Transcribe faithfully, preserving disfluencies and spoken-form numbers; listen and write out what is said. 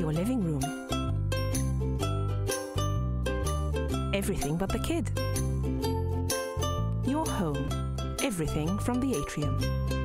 your living room. Everything but the kid. Your home. Everything from the atrium.